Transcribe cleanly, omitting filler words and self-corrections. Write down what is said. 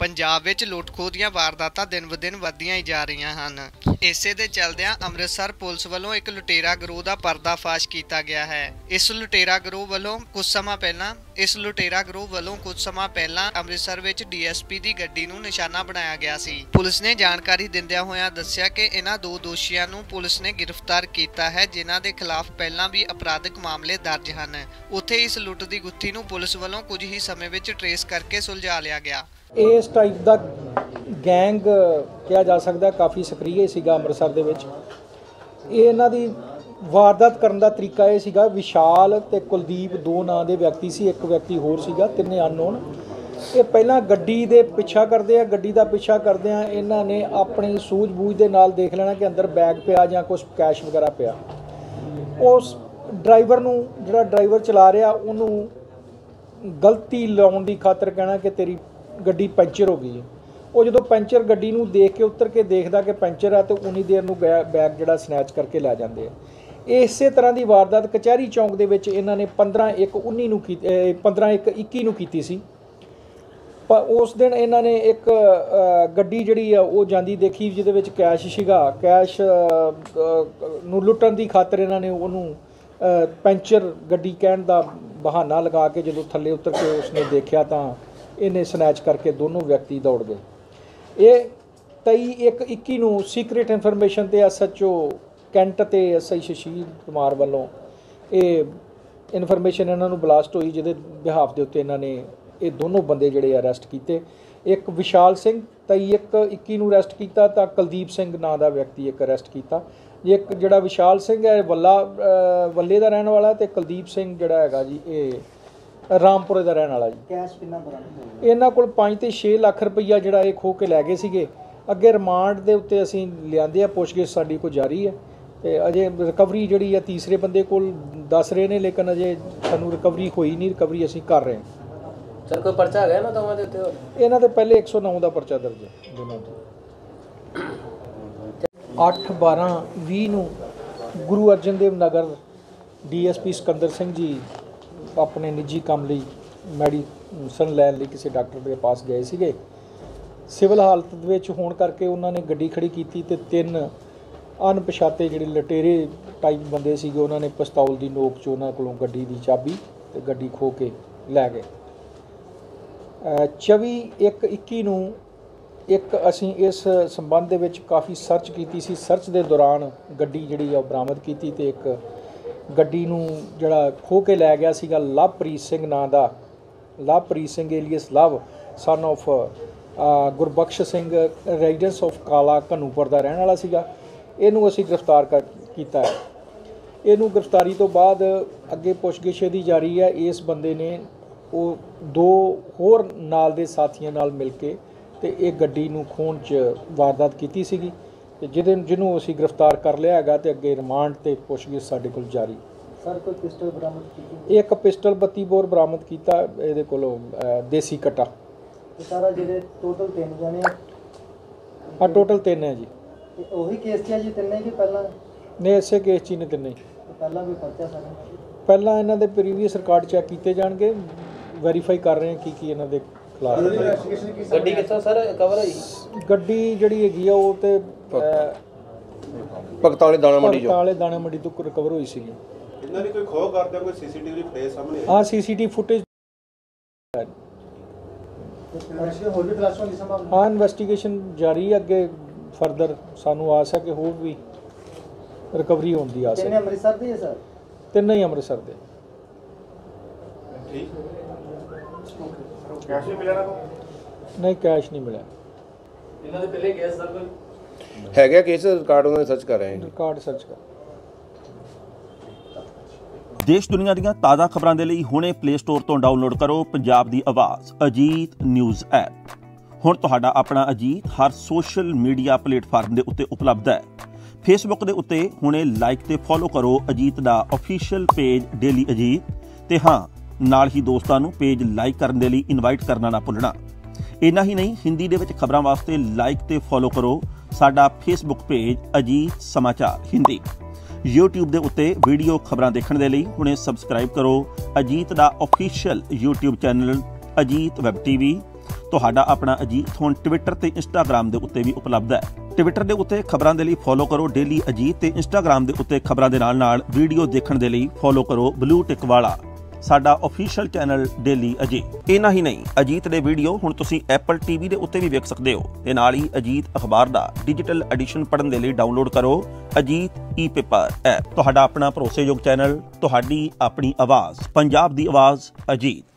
पंजाब विच लुट-खोह दीआं वारदातां दिन ब दिन वधदियां ही जा रहीआं हन। इसे दे चलदिआं अमृतसर पुलिस वल्लों एक लुटेरा गिरोह दा पर्दाफाश किया गया है। इस लुटेरा गिरोह वल्लों कुछ समा पहलां अमृतसर विच DSP दी गड्डी नूं निशाना बनाया गया सी। पुलिस ने जानकारी दिंदिआं होइआं दस्सिआ कि इन्हां दो दोषियां नूं पुलिस ने गिरफ्तार किया है, जिन्हां दे खिलाफ पहलां भी अपराधिक मामले दर्ज हन। उत्थे इस लुट दी गुत्थी नूं पुलिस वल्लों कुछ ही समय विच ट्रेस करके सुलझा लिया गया। इस टाइप का गैंग कहा जा सकता काफ़ी सक्रिय सीगा अमृतसर दे विच। इन्हां दी वारदात करन दा तरीका ये सीगा, विशाल ते कुलदीप दो नां दे व्यक्ति सी, एक व्यक्ति होर सीगा, तिन्ने अननोन। ये पहलां गड्डी दे पिछा करदे आ, गड्डी दा पिछा करदिआं इन्हां ने अपनी सूझ-बूझ दे नाल देख लेना कि अंदर बैग पिया जां कुछ कैश वगैरह पिया। उस ड्राइवर नूं, जिहड़ा ड्राइवर चला रहा, उन्होंने गलती लाउण दी खातर कहना कि तेरी गड्डी पंचर हो गई है। वो जो पंचर गड्डी नूं देख के उतर के देखदा कि पंचर है, तो उन्नी देर नूं बैग जिहड़ा स्नैच करके लै जांदे आ। इसे तरह की वारदात कचहरी चौंक दे विच इन्हां ने 15/1/21 नूं कीती सी। पर उस दिन इन्हां ने एक गड्डी जिहड़ी आ वो जांदी देखी, जिहदे विच कैश सीगा। कैश नूं लुੱਟਣ दी खातर इन्हां ने उहनूं पंचर गड्डी कहण दा बहाना लगा के जो थल्ले उतर के उसने देखा तो इन्हें स्नैच करके दोनों व्यक्ति दौड़ गए। ये 23/1/21 नूं सीक्रेट इन्फॉर्मेशन ते SHO कैंट ते SI सुशील कुमार वालों ये इन्फॉर्मेशन इन्हां नूं ब्लास्ट हुई, जिहदे बिहाफ दे उत्ते इन्हां ने ये दोनों बंदे जिहड़े अरैसट किए। एक विशाल सिंह 23/1/21 नूं अरैसट किया, तो कुलदीप सिंह नां दा व्यक्ति एक अरैसट किया। एक जिहड़ा विशाल सिंह है वल्ले दा रहण वाला, ते कुलदीप सिंह जिहड़ा हैगा जी ये रामपुरे दा रहण वाला जी। कैश किन्ना बरामद होया? इन्हां कोल 5 ते 6 लाख रुपया जिहड़ा ये खो के लै गए सीगे। अगे रिमांड दे उत्ते असीं लिआंदे आ, पुछगिछ साडी कोल जारी है, ते अजे रिकवरी जिहड़ी है तीसरे बंदे कोल दस रहे ने, लेकिन अजे सानूं रिकवरी होई नहीं, रिकवरी असीं कर रहे हैं। सर कोई परचा है ना दोवां दे उत्ते? इन्हां दे पहले 109 दा परचा दर्ज है दोनों ते। 8/12/20 नूं गुरु अर्जन देव नगर DSP सिकंदर सिंह जी अपने निजी काम लई मैਡੀਸਨ लैन लई किसी डॉक्टर के पास गए सीगे। सिविल हालत विच होण करके उन्होंने गड्डी खड़ी की, ते 3 अणपछाते जिहड़े लटेरे टाइप बंदे सीगे, उन्होंने पिस्तौल की नोक च उन्हां कोलों गड्डी की चाबी ते गड्डी खो के लै गए। 24/1/21 नूं एक असीं इस संबंध दे विच काफ़ी सर्च कीती सी। सर्च दे दौरान गड्डी जिहड़ी आ बरामद कीती, ते एक गड्डी नूं जिहड़ा खो के लै गया सीगा लवप्रीत सिंह नां दा, Lovepreet Singh alias Love son of Gurbakhsh Singh residence of Kala Ghanupur दा रहण वाला सीगा। इहनूं असीं गिरफ्तार कीता है। इहनूं गिरफ्तारी तो बाद अगे पुछगिछ इहदी जारी है। इस बंदे ने वो 2 होर नाल दे साथियां नाल मिल के ते इह गड्डी नूं खोहण च वारदात कीती सीगी, ते जिन्हों असीं गिरफ्तार कर लिया हैगा, ते अगे रिमांड ते पुछगिछ साडे कोल जारी। सर कोई पिस्टल बरामद कीती? एक पिस्टल 32 बोर बरामद कीता इहदे कोलों देसी कट्टा। सारा जिहड़े टोटल 3 जने आ? हाँ टोटल 3 है जी। ਉਹੀ केस च जी 3 कि पहला? नहीं इसे केस च ही ने 3 ही। पहला भी परचा सारा? पहला इन्हां दे प्रीवियस रिकॉर्ड चैक कीते जाणगे, वेरीफाई कर रहे हैं कि इन्हां दे खिलाफ। गड्डी कित्थों सर कवर होई? गड्डी जिहड़ी हैगी आ ਉਹ ਤੇ ਭਗਤਾਲੇ ਦਾਣਾ ਮੰਡੀ ਚੋਂ, ਭਗਤਾਲੇ ਦਾਣਾ ਮੰਡੀ ਤੋਂ ਰਿਕਵਰ ਹੋਈ ਸੀਗੀ। ਇਹਨਾਂ ਦੀ ਕੋਈ ਖੋਹ ਕਰਦੇ ਕੋਈ CCTV ਫੁਟੇਜ ਸਾਹਮਣੇ? हाँ CCTV फुटेज हाँ इन्वेस्टिगेशन जारी है। अगे फर्दर सानू आस है कि होर भी रिकवरी होने की आस है। अमृतसर दे सर? 3 ही अमृतसर दे। कैश नहीं मिला ना? नहीं कैश नहीं मिला। इन्हां दे पहले केस सर कोई हैगा केस रिकॉर्ड उन्होंने सर्च कर रहे हैं। रिकॉर्ड सर्च कर। देश दुनिया ਦੀਆਂ ਤਾਜ਼ਾ ਖਬਰਾਂ ਦੇ ਲਈ ਹੁਣੇ ਪਲੇ ਸਟੋਰ ਤੋਂ ਡਾਊਨਲੋਡ ਕਰੋ ਪੰਜਾਬ ਦੀ ਆਵਾਜ਼ ਅਜੀਤ ਨਿਊਜ਼ ਐਪ। ਹੁਣ ਤੁਹਾਡਾ ਆਪਣਾ ਅਜੀਤ ਹਰ ਸੋਸ਼ਲ ਮੀਡੀਆ ਪਲੇਟਫਾਰਮ ਦੇ ਉੱਤੇ ਉਪਲਬਧ ਹੈ। ਫੇਸਬੁੱਕ ਦੇ ਉੱਤੇ ਹੁਣੇ ਲਾਈਕ ਤੇ ਫੋਲੋ ਕਰੋ ਅਜੀਤ ਦਾ ਅਫੀਸ਼ੀਅਲ ਪੇਜ ਡੇਲੀ ਅਜੀਤ, ਤੇ ਹਾਂ ਨਾਲ ਹੀ ਦੋਸਤਾਂ ਨੂੰ ਪੇਜ ਲਾਈਕ ਕਰਨ ਦੇ ਲਈ ਇਨਵਾਈਟ ਕਰਨਾ ਨਾ ਭੁੱਲਣਾ। ਇੰਨਾ ਹੀ ਨਹੀਂ, ਹਿੰਦੀ ਦੇ ਵਿੱਚ ਖਬਰਾਂ ਵਾਸਤੇ ਲਾਈਕ ਤੇ ਫੋਲੋ ਕਰੋ ਸਾਡਾ ਫੇਸਬੁੱਕ ਪੇਜ ਅਜੀਤ ਸਮਾਚਾਰ ਹਿੰਦੀ। YouTube ਦੇ ਉੱਤੇ ਵੀਡੀਓ ਖਬਰਾਂ ਦੇਖਣ ਦੇ ਲਈ ਹੁਣੇ ਸਬਸਕ੍ਰਾਈਬ ਕਰੋ ਅਜੀਤ ਦਾ official YouTube channel Ajit web TV। ਤੁਹਾਡਾ ਆਪਣਾ ਅਜੀਤ ਹੁਣ ਟਵਿੱਟਰ ਤੇ ਇੰਸਟਾਗ੍ਰਾਮ ਦੇ ਉੱਤੇ ਵੀ ਉਪਲਬਧ ਹੈ। ਟਵਿੱਟਰ ਦੇ ਉੱਤੇ ਖਬਰਾਂ ਦੇ ਲਈ ਫੋਲੋ ਕਰੋ ਡੇਲੀ ਅਜੀਤ ਤੇ ਇੰਸਟਾਗ੍ਰਾਮ ਦੇ ਉੱਤੇ ਖਬਰਾਂ ਦੇ ਨਾਲ ਵੀਡੀਓ ਦੇਖਣ ਦੇ ਲਈ ਫੋਲੋ ਕਰੋ ਬਲੂ ਟਿਕ ਵਾਲਾ ਸਾਡਾ ਆਫੀਸ਼ੀਅਲ ਚੈਨਲ ਡੇਲੀ ਅਜੀਤ। ਇਹਨਾਂ ਹੀ ਨਹੀਂ, ਅਜੀਤ ਦੇ ਵੀਡੀਓ ਹੁਣ ਤੁਸੀਂ ਐਪਲ ਟੀਵੀ ਦੇ ਉੱਤੇ ਵੀ ਵੇਖ ਸਕਦੇ ਹੋ ਤੇ ਨਾਲ ਹੀ ਅਜੀਤ ਅਖਬਾਰ ਦਾ ਡਿਜੀਟਲ ਐਡੀਸ਼ਨ ਪੜ੍ਹਨ ਦੇ ਲਈ ਡਾਊਨਲੋਡ ਕਰੋ ਅਜੀਤ ਈ-ਪੇਪਰ ਐਪ। ਤੁਹਾਡਾ ਆਪਣਾ ਭਰੋਸੇਯੋਗ ਚੈਨਲ, ਤੁਹਾਡੀ ਆਪਣੀ ਆਵਾਜ਼, ਪੰਜਾਬ ਦੀ ਆਵਾਜ਼ ਅਜੀਤ।